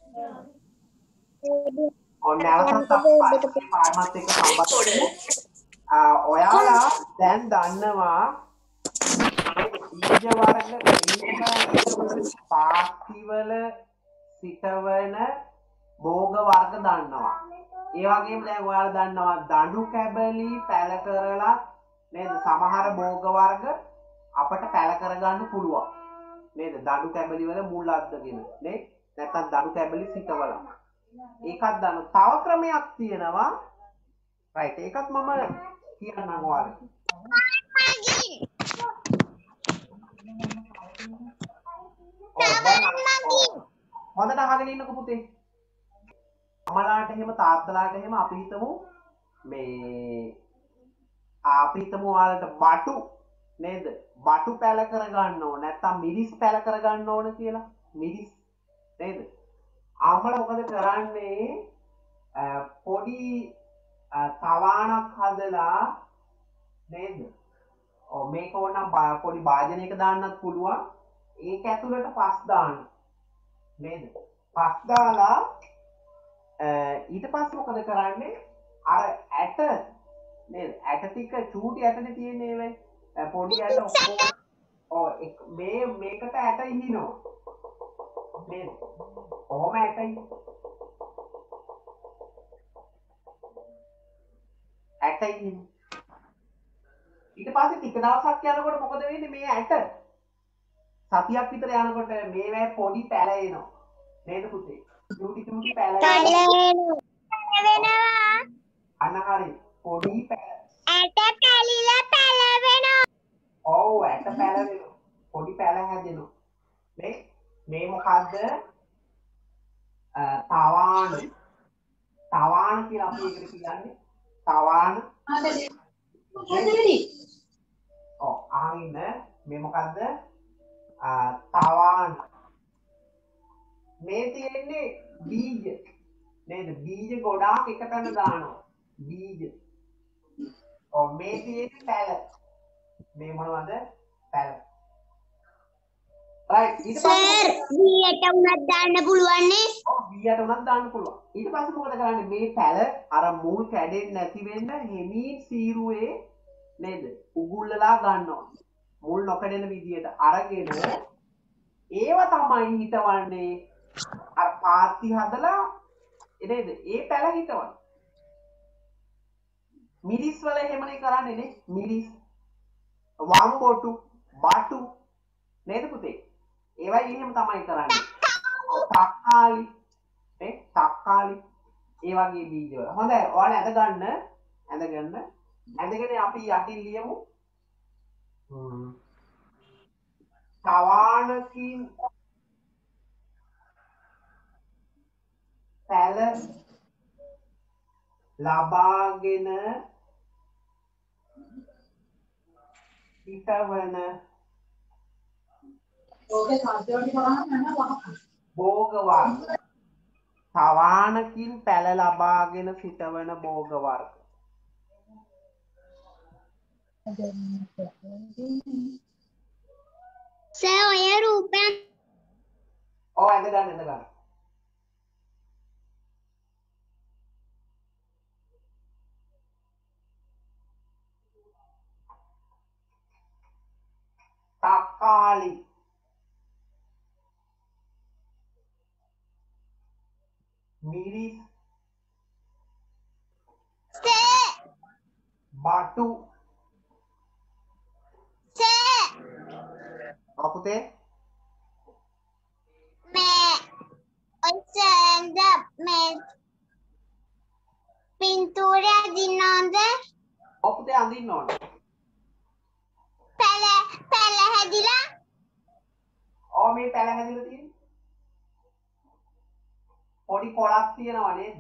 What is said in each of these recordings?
ඔන්න නැවතත් අපි පරිච්ඡේදයේ පාඩමත් එක්ක සම්බන්ධ වෙමු. ඔයාලා දැන් දන්නවා බීජ වර්ග පාස්තිවල සිටවන භෝග වර්ග දන්නවා. ඒ වගේම දැන් ඔයාලා දන්නවා දඬු කැබලි පැල කරලා නේද සමහර භෝග වර්ග අපට පැල කරගන්න පුළුවන්. නේද දඬු කැබලි වල මුල් අද්දගෙන නේ නැත්නම් දඬු කැබලි සිටවල. ඒකත් දන්න. තව ක්‍රමයක් තියෙනවා. රයිට් ඒකත් මම කියන්නම් ඔයාලට. හොඳට අහගෙන ඉන්නකෝ පුතේ. අම්මලාට එහෙම තාත්තලාට එහෙම අපි හිතමු මේ අපි හිතමු ඔයාලට බටු නේද? බටු පැල කරගන්න ඕන නැත්නම් මිරිස් පැල කරගන්න ඕන කියලා. මිරිස් නේද? අම්මලා මොකද කරන්නේ? පොඩි තවාණක් හදලා නේද? ඔව් මේක ඕනම් පොඩි භාජනයක දාන්නත් පුළුවන්. ඒක ඇතුළට පස් දාන්න. නේද? පස් දාලා ඊට පස්සේ මොකද කරන්නේ? අර ඇට නේද? ඇට ටික චූටි ඇටනේ තියෙන්නේ මේ. පොඩි ඇට ඔක්කොම ඔව් මේකට ඇට ඉහිනවා. නේද? කොහොම ඇටයි? ඇට ඉහිනවා. ඊට පස්සේ ටික දවසක් යනකොට මොකද වෙන්නේ මේ ඇට සතියක් විතර යනකොට මේවැ පොඩි පැල එනවා නේද පුතේ චූටි පැල වෙනවා අන්න හරි පොඩි පැල ඇට පැලිලා පැල වෙනවා ඔව් ඇට පැල වෙනවා පොඩි පැල හැදෙනවා නේ මේ මොකද්ද තවාණ කියලා අපි ඒකට කියන්නේ තවාණ ඔව් අහන් ඉන්න මේ මොකද්ද තවාණ මේ තියෙන්නේ බීජ නේද බීජ ගොඩාක් එකතැන දානවා බීජ ඔව් මේ තියෙන්නේ පැල මේ මොනවද පැල රයිට් ඊට පස්සේ බීයට උනත් දාන්න පුළුවන් නේ ඔව් බීයට උනත් දාන්න පුළුවන් ඊට පස්සේ මොකද කරන්නේ මේ පැල අර මුල් කැඩෙන්නේ නැති වෙන්න හිමීන් සීරුවේ නේද උගුල්ලලා ගන්නවා මුල් නොකඩෙන විදියට අරගෙන ඒව තමයි හිතවන්නේ අර පාත්ති හදලා නේද ඒ පැල හිතවන මිරිස් වල එහෙමනේ කරන්නේ නේ මිරිස් වම්බොටු බටු නේද පුතේ ඒවයි එහෙම තමයි කරන්නේ තක්කාලි නේ තක්කාලි ඒ වගේ බීජ වල හොඳයි ඔයාලා ඇඳගන්න ඇඳගෙන අපි යටින් ලියමු තවාණකින් පැල ලබාගෙන පිටවන භෝග වර්ග තවාණකින් පැල ලබාගෙන සිටවන භෝග වර්ග සර් ඔය රූපයන් ඔව් ඇඳගන්න තක්කාලි මිරිස් බටු අපුතේ මේ ඔය සඳ මේ පින්තූරය අදින්නවද අපුතේ අඳින්න ඕන පැල හැදිලා ඔව් මේ පැල හැදිලා තියෙන්නේ පොඩි කොලක් තියෙනවා නේද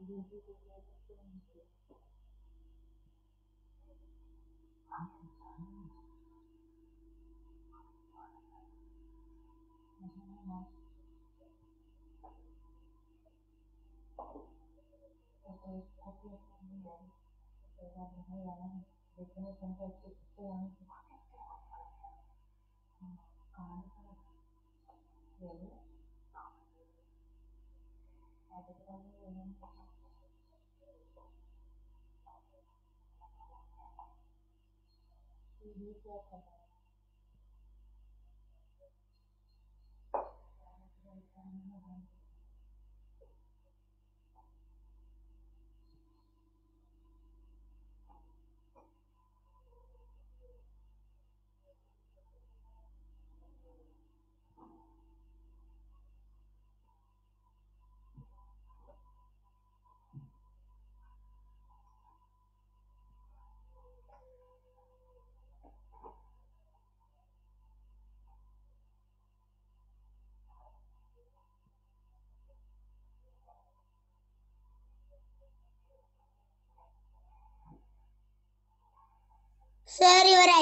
සර් ඉවරයි.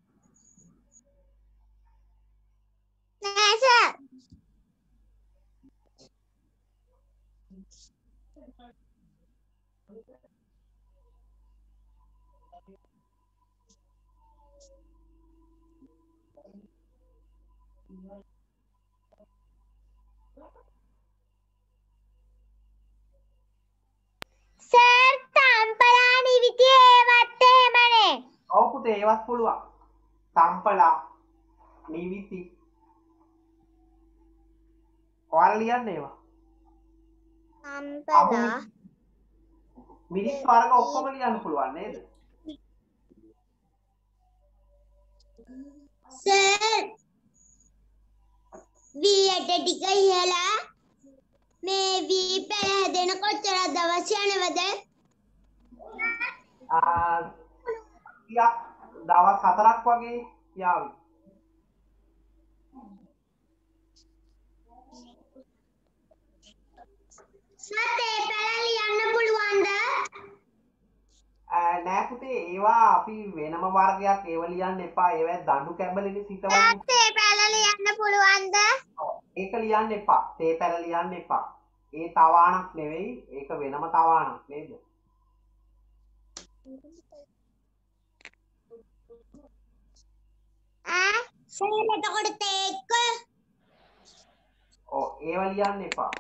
නෑ සර්. සර් තම්පලා නිවිති ඒවත් එහෙමනේ. ඔව් පුතේ ඒවත් පුළුවන්. තම්පලා නිවිති ඔයාලා ලියන්න ඒවා. තම්පලා මිනිස් වර්ග ඔක්කොම ලියන්න පුළුවන් නේද? සර් වියට ටික ඉහලා මේ වී පැහැදෙන කොච්චරද අවශ්‍ය යනවද? ටිකක් දවස් 4ක් වගේ යාවි. සතේ පැල ලියන්න පුළුවන්ද? නෑ පුතේ ඒවා අපි වෙනම වර්ගයක් ඒව ලියන්න එපා. ඒවා දඬු කැබලිනේ සිටවන්නේ. සතේ පැල ලියන්න පුළුවන්ද? ඒක ලියන්න එපා. තේ පැල ලියන්න එපා. ඒ තවාණක් නෙවෙයි. ඒක වෙනම තවාණක් නේද? සර් එතකොට තේක ඔව් ඒව ලියන්න එපා.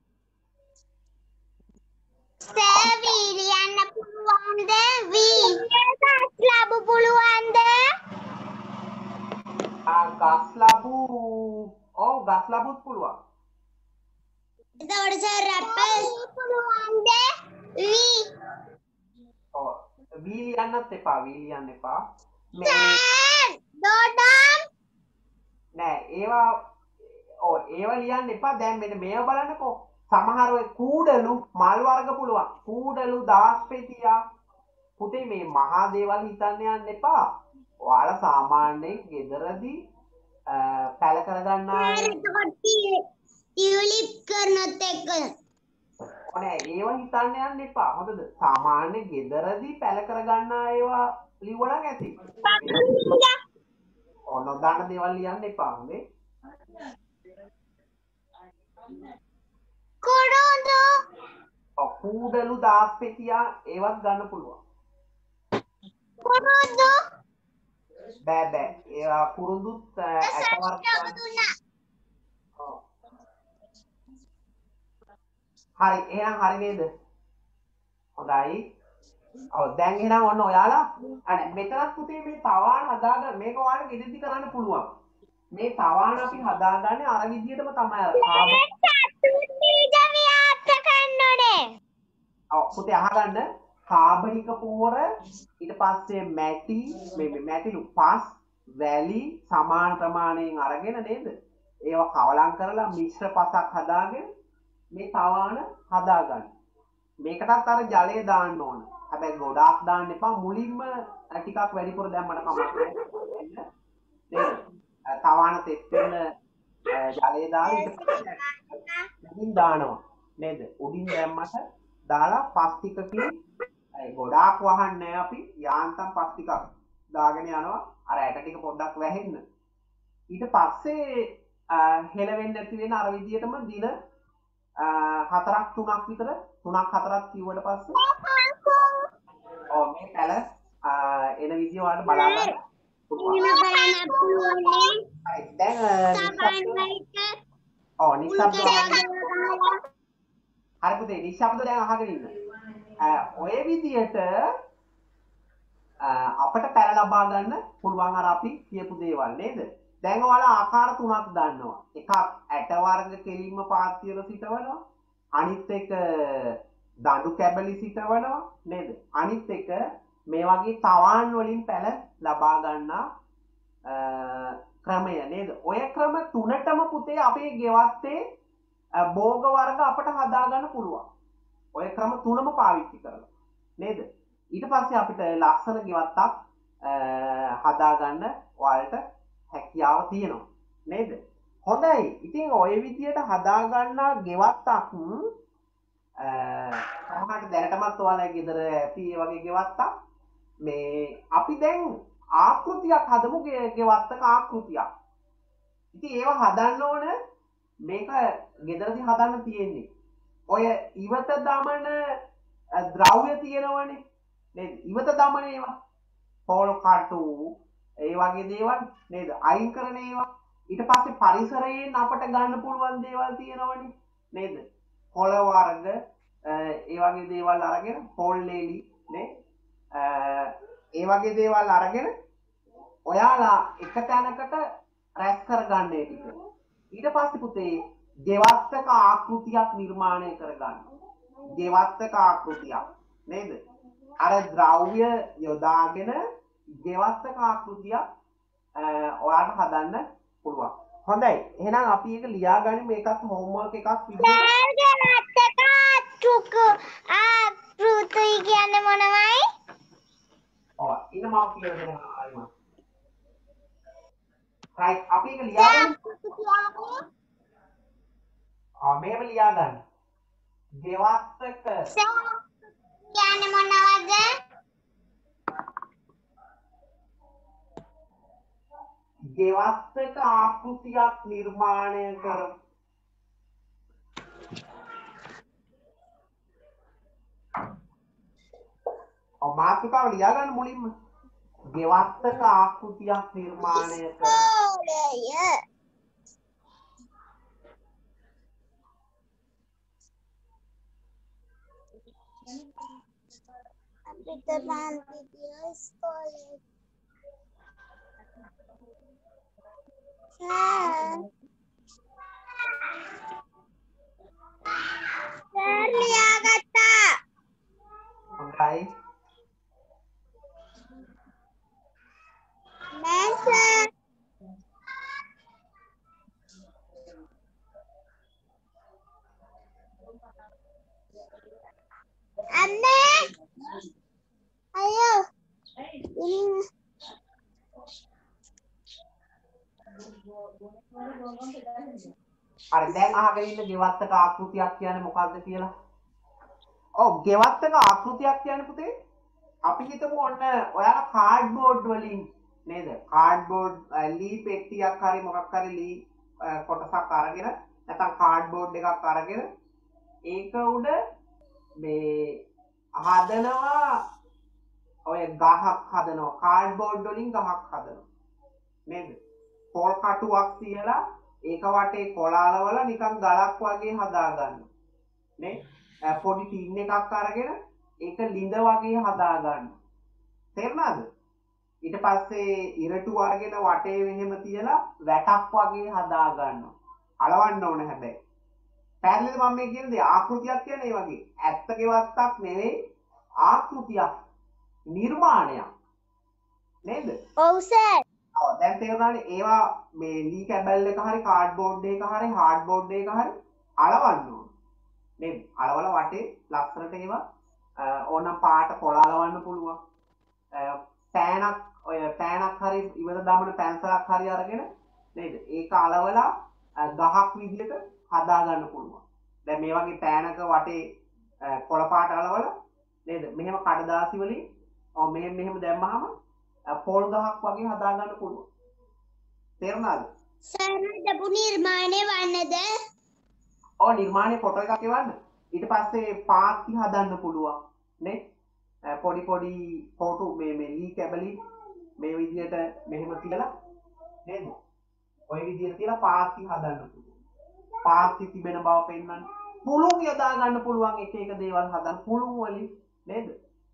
සර් වී ලියන්න පුළුවන්ද? වී ගස් ලැබු පුළුවන්ද? ගස් ලැබු ඔව් ගස් ලැබුත් පුළුවන්. එතකොට සර් ඇපල් පුළුවන්ද? වී ඔව් වී ලියන්නත් එපා. වී ලියන්න එපා. සර් දොඩම් නෑ ඒවා ඔව් ඒවා ලියන්න එපා. දැන් මෙන්න මේව බලන්නකෝ. සමහර ඔය කූඩලු මල් වර්ග පුළුවන්. කූඩලු දාස්පෙතියා පුතේ මේ මහා දේවල් හිතන්න යන්න එපා. ඔයාලා සාමාන්‍යයෙන් ගෙදරදී පැල කරගන්න අය එතකොට ටියුලිප් කරනත් එක්ක ඕනේ ඒව හිතන්න යන්න එපා. හොඳද? සාමාන්‍ය ගෙදරදී පැල කරගන්න ඒවා ලිව්වනම් ඇති. නොදන්න දේවල් ලියන්න එපා. හොඳේ? කුරුඳු කූඩලු දාස්පෙතියා ඒවත් ගන්න පුළුවන්. කුරුඳු බෑ බෑ. ඒවා කුරුඳුත් ඇටවර්ග හරි එහෙනම් හරි නේද? හොඳයි. ඔව් දැන් එහෙනම් ඔන්න ඔයාලා අනේ මෙතනත් පුතේ මේ තවාණ හදාගන්න මේක ඔයාලා ගෙදරදි කරන්න පුළුවන්. මේ තවාණ අපි හදාගන්නේ අර විදිහටම තමයි අර කාබන් බීජ ව්‍යාප්ත කරන්නනේ. ඔව් පුතේ අහගන්න කාබනික පොහොර ඊට පස්සේ මැටි මේ මැටිලු පස් වැලි සමාන ප්‍රමාණයෙන් අරගෙන නේද? ඒවා කවලම් කරලා මිශ්‍ර පසක් හදාගෙන මේ තවාණ හදාගන්න. මේකටත් අර ජලය දාන්න ඕන. හැබැයි ගොඩාක් දාන්න එපා. මුලින්ම ටිකක් වැඩිපුර දැම්මට කමක් නැහැ. නේද? තවාණ තෙත් වෙන ජලය දාලා ඊට පස්සේ උඩින් දානවා. නේද? උඩින් දැම්මට දාලා පස් ටිකකින් ගොඩාක් වහන්නේ අපි යාන්තම් පස් ටිකක් දාගෙන යනවා අර ඇට ටික පොඩ්ඩක් වැහෙන්න. ඊට පස්සේ හෙලවෙන්නේ නැති වෙන අර විදියටම දින 4ක් 3ක් විතර 3ක් 4ක් කිව්වට පස්සේ ඔව් මේ පැල එන විදිය ඔයාලට බලා ගන්න පුළුවන්. දැන් නිශ්ශබ්ද හරි පුතේ නිශ්ශබ්ද දැන් අහගෙන ඉන්න. ඔය විදියට අපට පැල ලබා ගන්න පුළුවන් අර අපි කියපු දේවල් නේද? දැන් ඔයාලා ආකාර තුනක් දන්නවා. එකක් ඇට වර්ග කෙලින්ම පාත්තියල සිටවනවා. අනිත් එක දඬු කැබලි සිටවනවා නේද? අනිත් එක මේ වගේ තවාන් වලින් පැල ලබා ගන්නා ක්‍රමය නේද? ඔය ක්‍රම තුනටම පුතේ අපේ ගෙවත්තේ භෝග වර්ග අපට හදා ගන්න පුළුවන්. ඔය ක්‍රම තුනම පාවිච්චි කරලා නේද? ඊට පස්සේ අපිට ලස්සන ගෙවත්තක් හදා ගන්න ඔයාලට හැකියාව තියෙනවා නේද? හොඳයි. ඉතින් ඔය විදියට හදා ගන්නා ගෙවත්තක් සමහරට දැනටමත් ඔයාලගේ ගෙදර ඇති ඒ වගේ ගෙවත්තක් මේ අපි දැන් ආකෘතියක් හදමු ගෙවත්තක ආකෘතියක්. ඉතින් ඒව හදන්න ඕන මේක ගෙදරදී හදන්න තියෙන්නේ. ඔය ඉවත දමන ද්‍රව්‍ය තියෙනවනේ නේද? ඉවත දමන ඒවා පොල් කටු ඒ වගේ දේවල් නේද? අයින් කරන ඒවා. ඊට පස්සේ පරිසරයෙන් අපට ගන්න පුළුවන් දේවල් තියෙනවනේ නේද? කොළ වර්ග ඒ වගේ දේවල් අරගෙන පොල් ලේලි නේ ඒ වගේ දේවල් අරගෙන ඔයාලා එක තැනකට රැස් කරගන්න ඒ ටික. ඊට පස්සේ පුතේ ගෙවත්තක ආකෘතියක් නිර්මාණය කරගන්න. ගෙවත්තක ආකෘතියක් නේද? අර ද්‍රව්‍ය යොදාගෙන ගෙවත්තක ආකෘතියක් ඔයාලට හදන්න පුළුවන්. හොඳයි. එහෙනම් අපි ඒක ලියාගනිමු. මේකත් හෝම්වර්ක් එකක් විදිහට. ආකෘති කියන්නේ මොනවයි? ඔව් ඉන්න මම කියලා දෙනවා ආයිමත්. right අපි ඒක ලියාගමු. මේව ලියාගන්න. ගෙවත්තක කියන්නේ මොනවද? ගෙවත්තක ආකෘතියක් නිර්මාණය කර මාතෘකාව ලියාගන්න මුලින්ම ගෙවත්තක ආකෘතියක් නිර්මාණය කර අපිට නම් වීඩියෝ ස්කෝලේ සර් ලියාගත්තා. හොඳයි. නෑ සර්. අම්මේ අයියෝ හරි දැන් අහගෙන ඉන්න ගෙවත්තක ආකෘතියක් කියන්නේ මොකක්ද කියලා. ඔව් ගෙවත්තක ආකෘතියක් කියන්නේ පුතේ අපි හිතමු ඔන්න ඔයාලා කාඩ්බෝඩ් වලින් නේද? කාඩ්බෝඩ් ලී පෙට්ටියක් හරි මොකක් හරි ලී කොටසක් අරගෙන නැත්නම් කාඩ්බෝඩ් එකක් අරගෙන ඒක උඩ මේ හදනවා ඔය ගහක් හදනවා කාඩ්බෝඩ් වලින් ගහක් හදනවා නේද? පොල් කටුවක් තියලා ඒක වටේ කොලාලවල නිකන් ගලක් වගේ හදා ගන්නවා නේ? පොඩි ටින් එකක් අරගෙන ඒක ලිඳ වගේ හදා ගන්නවා. තේරුණාද? ඊට පස්සේ ඉරටු අරගෙන වටේ මෙහෙම තියලා වැටක් වගේ හදා ගන්නවා. අලවන්න ඕන හැබැයි. පැහැදිලිද මම මේ කියන්නේ ආකෘතියක් කියන්නේ ඒ වගේ. ඇත්ත ගෙවත්තක් නෙවෙයි ආකෘතියක්. නිර්මාණයක්. නේද? ඔව් සර්. ඔව් දැන් තේරුණානේ ඒවා මේ ලී කැබල් එක හරි කාඩ්බෝඩ් එක හරි හાર્ඩ්බෝඩ් එක හරි අලවන්න ඕන. නේද? අලවල වටේ ලස්සනට ඒවා ඕනම් පාට කොලාලවන්න පුළුවන්. පෑනක් ඔය පෑනක් හරි ඉවත දමන පැන්සලක් හරි අරගෙන නේද? ඒක අලවලා ගහක් විදිහට හදා ගන්න පුළුවන්. දැන් මේ වගේ පෑනක වටේ කොළ පාට අලවල නේද? මෙහෙම කඩදාසි වලින් මෙහෙම දැම්මහම පොල් ගහක් වගේ හදා ගන්න පුළුවන්. තේරුණාද? සර් හදපු නිර්මාණය වන්නද? ඔව් නිර්මාණය ෆොටෝ එකක් එවන්න. ඊට පස්සේ පාත්ති හදන්න පුළුවන් නේ? පොඩි පොඩි ෆොටෝ මේ ලී කැබලි මේ විදියට මෙහෙම කියලා නේද? ඔය විදියට තියලා පාත්ති හදන්න පුළුවන්. පාත්ති තිබෙන බව පෙන්වන්න. පුළුන් යොදා ගන්න පුළුවන් එක එක දේවල් හදන්න පුළුන් වලින් නේද?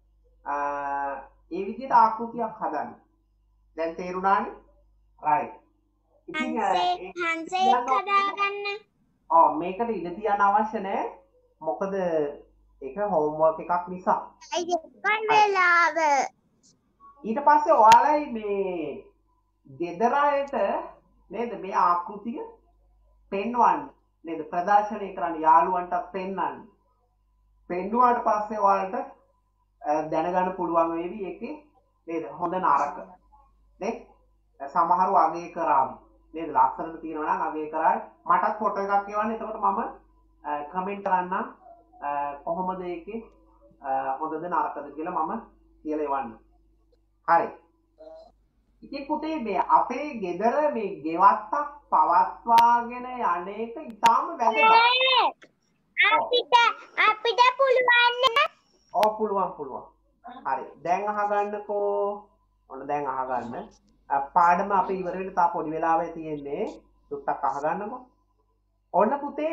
ඒ විදියට ආකෘතියක් හදන්න. දැන් තේරුණානේ? රයිට්. ඉතින් හංසෙක් හදාගන්න. ඔව් මේකට ඉඩ තියන්න අවශ්‍ය නැහැ. මොකද ඒක හෝම්වර්ක් එකක් නිසා. අයියෝ වෙලාව. ඊට පස්සේ ඔයාලයි මේ ගෙදර අයට නේද මේ ආකෘතිය පෙන්වන්න නේද ප්‍රදර්ශනය කරන්න යාළුවන්ටත් පෙන්වන්න. පෙන්නුවාට පස්සේ ඔයාලට දැනගන්න පුළුවන් වේවි ඒකේ නේද හොඳ නරක. නේ? සමහරව අගය කරාවි. නේද? ලස්සනට තියෙනවා නම් අගය කරාවි. මටත් ෆොටෝ එකක් එවන්න. එතකොට මම කමෙන්ට් කරන්නම් කොහොමද ඒකේ හොඳද නරකද කියලා මම කියලා එවන්න. හරි. ඉතින් පුතේ මේ අපේ ගෙදර මේ ගෙවත්තක් පවත්වාගෙන යන්නේක ඉතාම වැදගත්. අපිට පුළුවන්. ඔව් පුළුවන්. හරි. දැන් අහගන්නකෝ. ඔන්න දැන් අහගන්න. පාඩම අපි ඉවර වෙන්න තා පොඩි වෙලාවක් තියෙන්නේ. ටුක්ටක් අහගන්නකෝ. ඔන්න පුතේ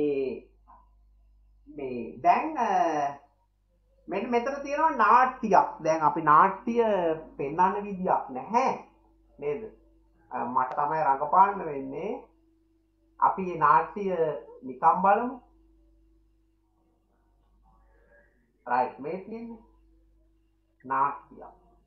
මේ දැන් මෙන්න මෙතන තියෙනවා නාට්‍යයක්. දැන් අපි නාට්‍ය පෙන්වන්න විදියක් නැහැ. නේද? මට තමයි රඟපාන්න වෙන්නේ. අපි මේ නාට්‍ය නිකම් බලමු. රයිට් මේ තියෙන්නේ නාට්‍යයක්.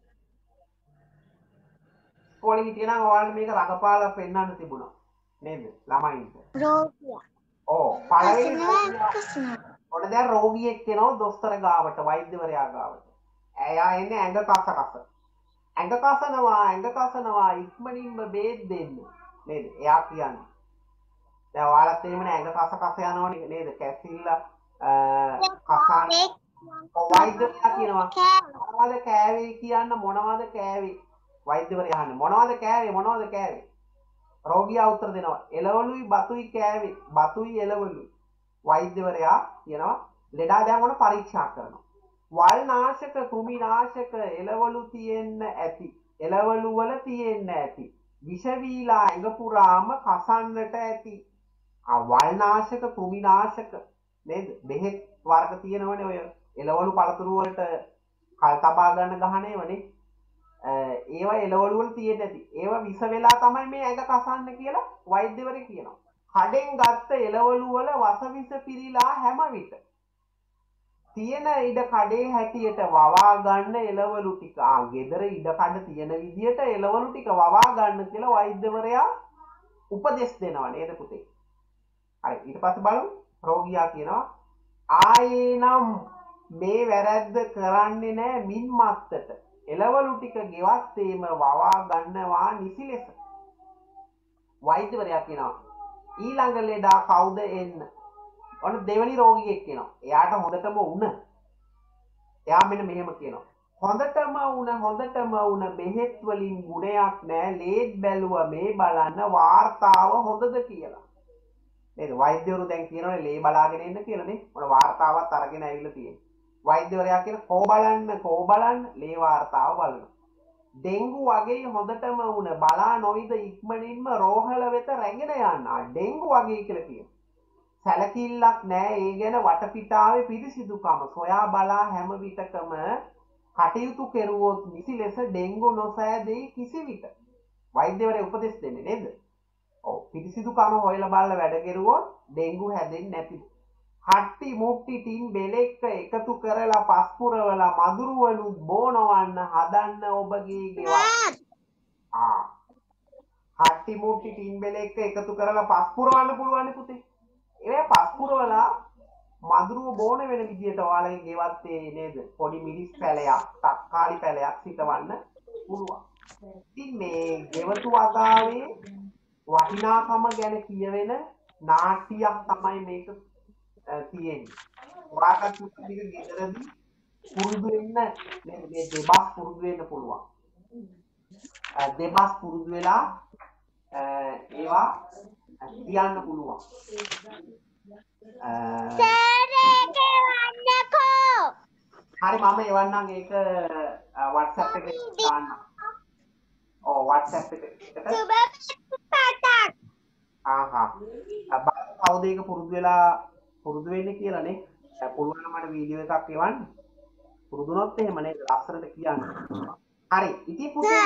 ඉස්කෝලේ හිටියනම් ඔයාලට මේක රඟපාලා පෙන්වන්න තිබුණා. නේද? ළමයින්ට. රෝගියා. ඔව් පළවෙනි ඔන්න දැන් රෝගියෙක් එනවා දොස්තර ගාවට වෛද්‍යවරයා ගාවට. එයා එන්නේ ඇඟ කස. ඇඟ කසනවා ඉක්මනින්ම බේත් දෙන්න. නේද? එයා කියන්නේ. දැන් ඔයාලත් එහෙමනේ ඇඟ කස යනවනේ නේද? කැසිල්ල කසාන වෛද්‍යවරයා කියනවා මොනවද කෑවේ කියන්න මොනවද කෑවේ? වෛද්‍යවරයා අහන්නේ මොනවද කෑවේ? රෝගියා උත්තර දෙනවා එළවලුයි බතුයි කෑවේ. බතුයි එළවලුයි. වෛද්‍යවරයා කියනවා ලෙඩා දැන් ඔන්න පරීක්ෂා කරනවා. වල් නාශක කෘමි නාශක එළවලු තියෙන්න ඇති. එළවලු වල තියෙන්න ඇති. විෂ වීලා ඇඟ පුරාම කසන්නට ඇති. වල් නාශක කෘමි නාශක නේද? බෙහෙත් වර්ග තියෙනවනේ ඔය එළවලු පළතුරු වලට කල් තබා ගන්න ගහනේවනේ. ඒවා එළවලු වල තියෙන්න ඇති. ඒවා විස වෙලා තමයි මේ ඇඟ කසන්න කියලා වෛද්‍යවරයා කියනවා. කඩෙන් ගත්ත එළවලු වල වසවිස පිරීලා හැම විට තියෙන ඉඩ කඩේ හැටියට වවා ගන්න එළවලු ටික. ගෙදර ඉඩ කඩ තියෙන විදියට එළවලු ටික වවා ගන්න කියලා වෛද්‍යවරයා උපදෙස් දෙනවා නේද පුතේ? හරි ඊට පස්සේ බලමු රෝගියා කියනවා ආයේ නම් මේ වැරද්ද කරන්නේ නැහැ මින් මත්තට. එළවලු ටික ගෙවත්තේම වවා ගන්නවා නිසි ලෙස. වෛද්‍යවරයා කියනවා ඊළඟ ලෙඩා කවුද එන්න? ඔන්න දෙවෙනි රෝගියෙක් කියනවා. එයාට හොඳටම උණ. එයා මෙන්න මෙහෙම කියනවා. හොඳටම උණ බෙහෙත් වලින් ගුණයක් නැහැ. ලේත් බැලුවා මේ බලන්න වාර්තාව හොඳද කියලා. නේද? වෛද්‍යවරු දැන් කියනවානේ ලේ බලාගෙන ඉන්න කියලා නේ. මොන වාර්තාවක් අරගෙන ඇවිල්ලා තියෙන්නේ. වෛද්‍යවරයා කියන කෝ බලන්න ලේ වාර්තාව බලනවා. ඩෙන්ගු වගේ හොඳටම උණ බලා නොවිද ඉක්මනින්ම රෝහල වෙත රැගෙන යන්න. ඩෙන්ගු වගේ කියලා කියනවා. සැලකිල්ලක් නැහැ ඒ ගැන වටපිටාවේ පිරිසිදුකම සොයා බලා හැම විටකම කටයුතු කෙරුවොත් නිසි ලෙස ඩෙන්ගු නොසෑදෙයි කිසි විට. වෛද්‍යවරයා උපදෙස් දෙන්නේ නේද? ඔව් පිරිසිදුකම හොයලා බලලා වැඩ කෙරුවොත් ඩෙන්ගු හැදෙන්නේ නැති. හට්ටි මුට්ටි ටින් බෙලෙක්ක එකතු කරලා පස් පුරවලා මදුරුවලු බෝනවන්න හදන්න ඔබගේ ගෙවල්. හට්ටි මුට්ටි ටින් බෙලෙක්ක එකතු කරලා පස් පුරවන්න පුළුවන් පුතේ. ඒ පස් පුරවලා මදුරුව බෝන වෙන විදියට ඔයාලගේ ගෙවත්තේ නේද? පොඩි මිරිස් පැලයක්, තක්කාලි පැලයක් සිටවන්න පුළුවන්. ඉතින් මේ ගෙවතු වගාවේ වටිනාකම ගැන කියවෙන නාට්‍යයක් තමයි මේක තියෙන්නේ. හොරාගත්ත ටික ගෙදරදී පුරුදු වෙන්න මේ දෙබස් පුරුදු වෙන්න පුළුවන්. දෙබස් පුරුදු වෙලා ඒවා කියන්න පුළුවන්. හරි මම එවන්නම් ඒක WhatsApp එකේ දාන්න. ඔව් WhatsApp එකට. ආහා. බලන්න කවුද ඒක පුරුදු වෙන්නේ කියලා නේ. පුළුවන් නම් මට වීඩියෝ එකක් එවන්න. පුරුදුනොත් එහෙම නේද ලස්සනට කියන්න. හරි. ඉතින් පුතේ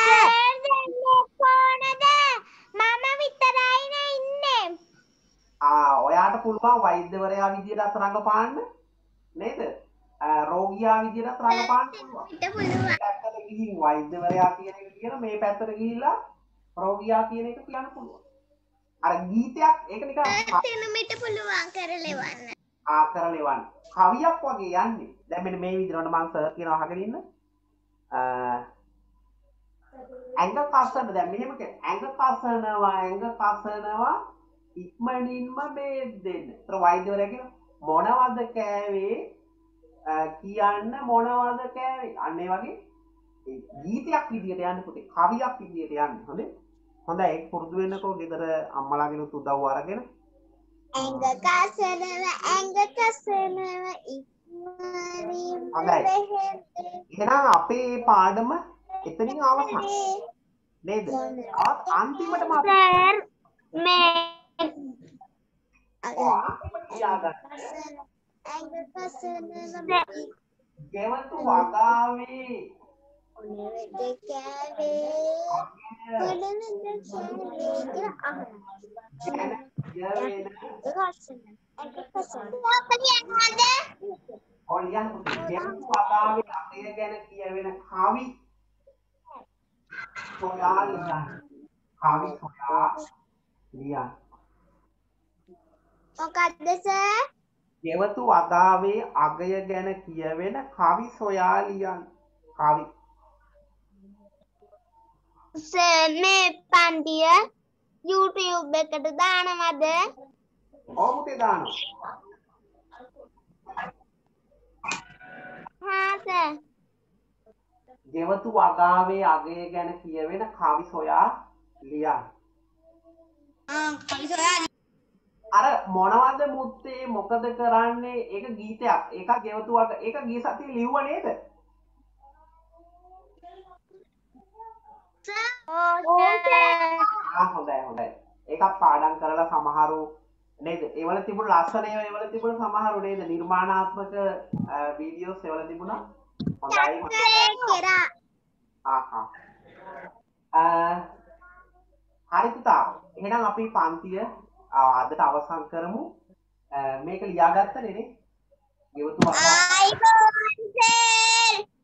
ඔයාට පුළුවන් වෛද්‍යවරයා විදියට රඟපාන්න නේද? රෝගියා විදියට රඟපාන්න පුළුවන්. පැත්තට ගිහින් වෛද්‍යවරයා කියන එක කියන මේ පැත්තට ගිහිල්ලා රෝගියා කියන එක කියන්න පුළුවන්. අර ගීතයක් ඒක නිකන් තෙනුමිට පුළුවන් කරලෙවන්න. කරලෙවන්න. කවියක් වගේ යන්නේ. දැන් මෙන්න මේ විදිහට මම සර් කියනවා අහගෙන ඉන්න. ඇඟ කසන දැන් මෙහෙම ඇඟ කසනවා ඉක්මනින්ම බේත් දෙන්න. ඒතර වෛද්‍යවරයා කියන මොනවද කෑවේ කියන්න මොනවද කෑවේ. අන්න ඒ වගේ ගීතයක් විදියට යන්න පුතේ. කවියක් විදියට යන්න. හොඳේ. හොඳයි ඒක පුරුදු වෙන්නකෝ ගෙදර අම්මලාගෙන උදව් අරගෙන. ඇඟ කසනවා ඉක්මනින්ම බෙහෙත්. එහෙනම් අපේ පාඩම එතනින් අවසන්. නේද? අන්තිමටම අපි සර් මේ ගෙවතු වගාවේ අපේ ගැන කියවෙන කවි සොයා ලියන්න. කවි සොයා ලියන්න. මොකක්ද සර්? ගෙවතු වගාවේ අගය ගැන කියවෙන කවි සොයා ලියන්න. කවි. සර් මේ පන්තිය YouTube එකට දානවද? ඔව් පුතේ දානවා. හා සර්. ගෙවතු වගාවේ අගය ගැන කියවෙන කවි සොයා ලියන්න. කවි සොයා අර මොනවද මුත්තේ මොකද කරන්නේ ඒක ගීතයක්. ඒක ගෙවතු වග ඒක ගිය සතියේ ලිව්ව නේද? හොඳයි. ඒකක් පාඩම් කරලා සමහරු නේද? ඒවල තිබුණු ලස්සන ඒවා ඒවල තිබුණු සමහරු නේද? නිර්මාණාත්මක වීඩියෝස් ඒවල තිබුණා. හොඳයි. හරි පුතා. එහෙනම් අපි පන්තිය අදට අවසන් කරමු. මේක ලියාගත්තනේ නේ? ගෙවතු ආයිබෝන් සර්